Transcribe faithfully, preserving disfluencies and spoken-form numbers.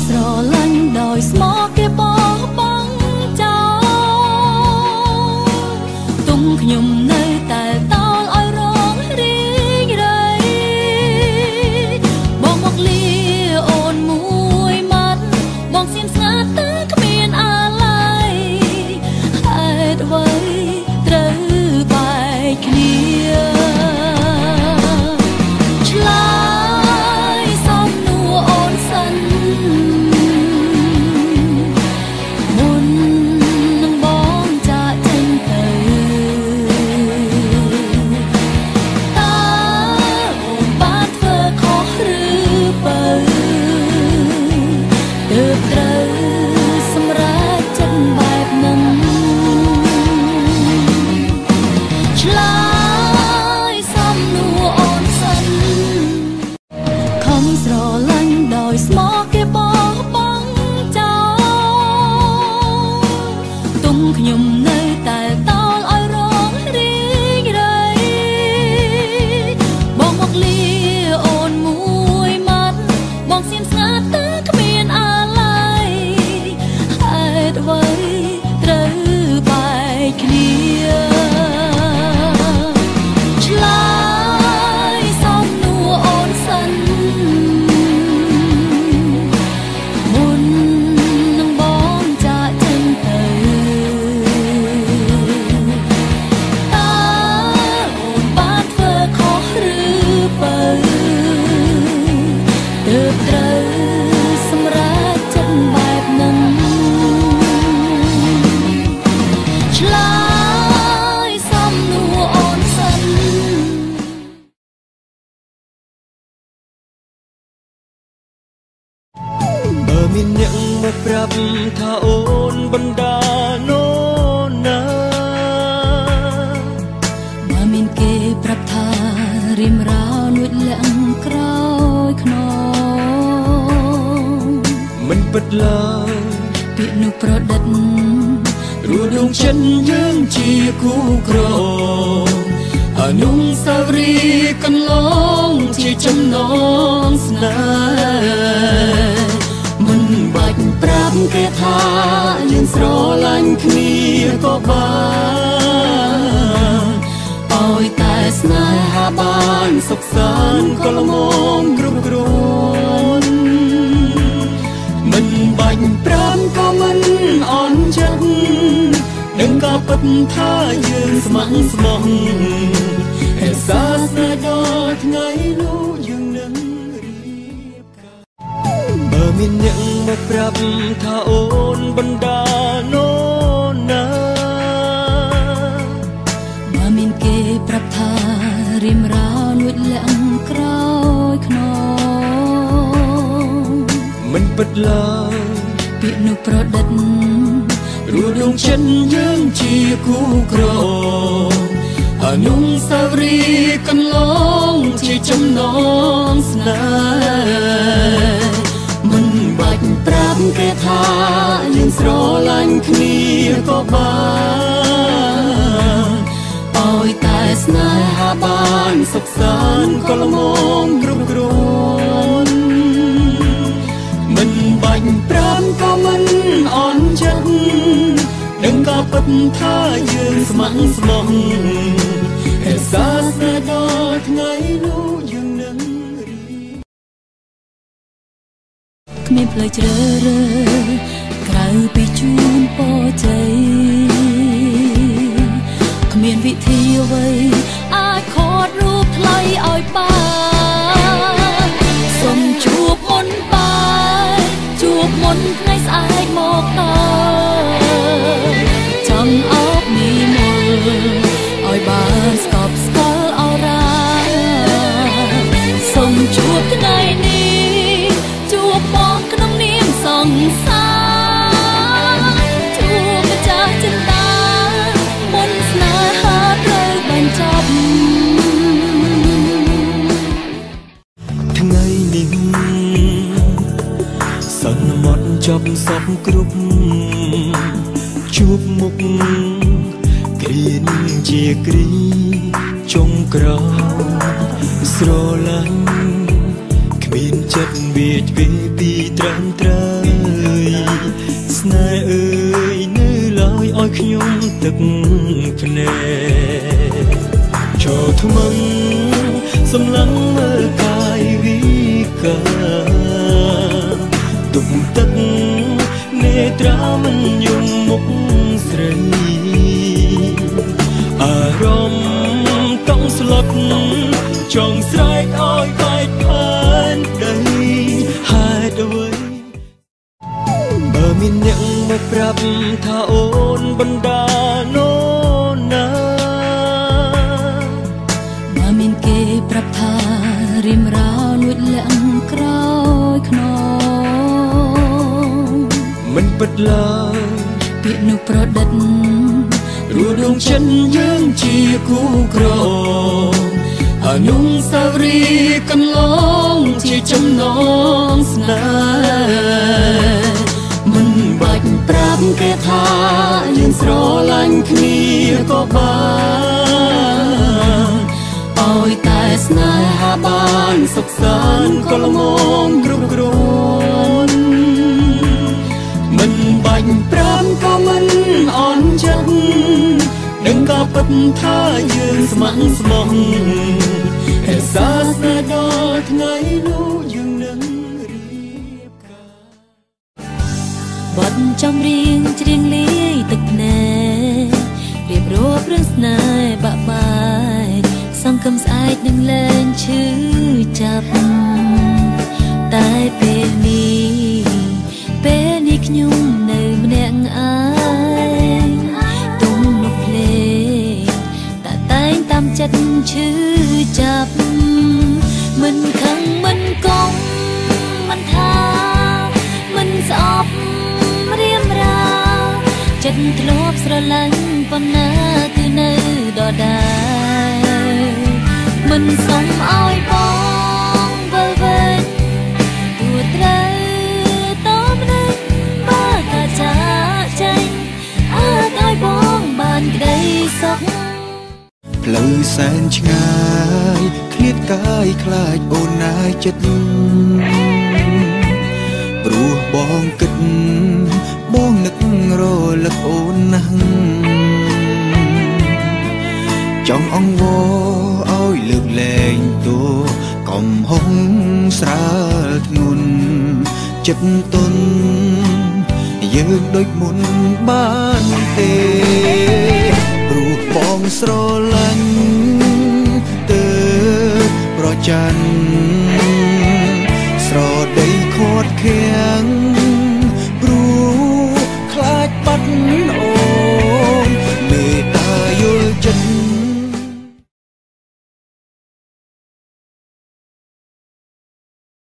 ស្រឡាញ់ដោយស្មោះគេបោះបង់ចោលទុំខ្ញុំនៅតែតោលឲ្យរងរីងរៃបងមកលាអូនមួយម៉ាត់បងសៀមស្ងាត់តែគ្មានអាឡ័យហេតុអ្វីត្រូវបែកគ្នាឆ្លើយសំណួរអូនសិនមុននឹងបងចាកចេញទៅតើអូនបានធ្វើខុសឬបើទើបត្រូវសម្រេចចិត្តបែបហ្នឹងឆ្លើយសំណួរអូនសិនខំស្រឡាញ់ដោយស្មោះគេបោះបង់ចោលទុំខ្ញុំនៅតែតោលឲ្យរងរីងរៃបងមកលាអូនមួយម៉ាត់បងសៀមស្ងាត់តែគ្មានអាឡ័យហេតុអ្វីត្រូវបែកគ្នាឆ្លើយសំណួរអូនសិនមុននឹងបងចាកចេញទៅតើអូនបានធ្វើខុសឬបើទើបត្រូវសម្រេចចិត្តបែបហ្នឹងឆ្លើយសំណួរអូនសិនបើមានអ្នកមកប្រាប់ថាអូនបណ្ដានោណាបើមានគេប្រាប់ថារៀមរោនួចលាក់ក្រោយខ្នងមិនពិតឡើយពាក្យនោះប្រឌិតរួដួងចិត្តយើងជាគូក្រអនុស្សាវរីយ៍កន្លងជាចំណងស្នេហ៍មិនបាច់ប្រាប់គេថាយើងស្រឡាញ់គ្នាក៏បានឲ្យតែស្នេហាបានសុខសាន្តក៏ល្មមគ្រប់គ្រាន់មិនបាច់ប្រាប់ក៏មិនអន់ចិត្តដឹងក៏ពិតថាយើងស្មោះស្មោះអេសាស្នេហ៍ដល់ថ្ងៃនោះយើងនឹងរៀបការបើមានអ្នកមកប្រាប់ថាអូនបណ្ដានោណាបើមានគេប្រាប់ថារៀមរោនួចលាក់ក្រោយខ្នងមិនពិតឡើយពាក្យនោះប្រឌិតរួដួងចិត្តយើងជាគូក្រអនុស្សាវរីយ៍កន្លងជាចំណងស្នេហ៍មិនបាច់ប្រាប់គេថាយើងស្រឡាញ់គ្នាក៏បានឲ្យតែស្នេហាបានសុខសាន្តក៏ល្មមគ្រប់គ្រាន់មិនបាច់ប្រាប់ក៏មិនអន់ចិត្តដឹងក៏ពិតថាយើងស្មោះស្មោះអេសាស្នេហ៍ដល់ថ្ងៃនោះយើងនឹងរៀបគ្មានផ្លូវជ្រើសរើសក្រៅពីជូនពរជ័យគ្មានវិធីអ្វីអាចខត់រូបថ្លៃឲ្យបានសូមជួបមុនបាយជួបមុនថ្ងៃស្អែកមកដល់ចង់អោបមីមុលឲ្យបានស្កប់ស្កល់អរ៉ាសូមជួបថ្ងៃនេះជួបបងក្នុងនាមសង្សារជួបម្ចាស់ចិន្តាមុនស្នេហាត្រូវបញ្ចប់ថ្ងៃនេះសន្មត់ចប់សពគ្រប់ជួបមុខគ្រានឹងជាគ្រីចុងក្រោយស្រឡាញ់គ្មានចិត្តវាឆ្វេងពីត្រឹមត្រូវនេចូលថ្មឹងសម្លឹងមើលកាយវិការទុកទឹកនេត្រាមិនយំមុខស្រីអារម្មណ៍តង់ស្លុតចង់ស្រែកឲ្យបែកផែនដីហេតុអ្វីបើមានអ្នកមកប្រាប់ថាអូនបណ្ដានោណាបើមានគេប្រាប់ថារៀមរោនួចលាក់ក្រោយខ្នងមិនពិតឡើយពាក្យនោះប្រឌិតរួដងចិនយើងជាគូក្រអនុសាវរីយ៍កន្លងជាចំណងស្នេហ៍មិនបាច់ប្រាប់គេថាយើងស្រឡាញ់គ្នាក៏បានឲ្យតែស្នេហាបានសុខសាន្តក៏ល្មមគ្រប់គ្រាន់មិនបាច់ប្រាប់ក៏មិនអន់ចិត្តដឹងក៏ពិតថាយើងស្ម័គ្រស្មោះរក្សាស្នេហ៍ដល់ថ្ងៃនោះយើងនឹងរៀបការបទចម្រៀងច្រៀងលាយទឹកភ្នែករៀបរាប់រឿងស្នេហ៍បាក់បាយសង្ឃឹមស្អែកនឹងលែងឈឺចាប់តែពេលនេះពេលនេះខ្ញុំនៅម្នាក់ឯងទុំនោះភ្លេងតែតែងតាមចិត្តឈឺចាប់មិនខឹងមិនកុំមិនថាមិនស្អប់រៀមរាចិត្តធ្លាប់ស្រឡាញ់ប៉ុណ្ណាគឺនៅដដែលមិនសុំឲ្យបងវិលវិញទួត្រូវតមនឹងបើថាចាចេញអាចឲ្យបងបានក្តីសុខផ្លូវសែនឆ្ងាយឃ្លាតកាយខ្លាចអូនណាយចិត្តព្រោះបងគិតបងនឹករលឹកអូនណាស់ចង់អង្វរឲ្យលើកលែងតួកំហុងស្រាលធ្ងន់ចិត្តទុនយើងដូចមុនបានទេព្រោះបងស្រឡាញ់ទើបប្រច័ណ្ឌស្រដីខាត់ខាំងព្រោះខ្លាចបាត់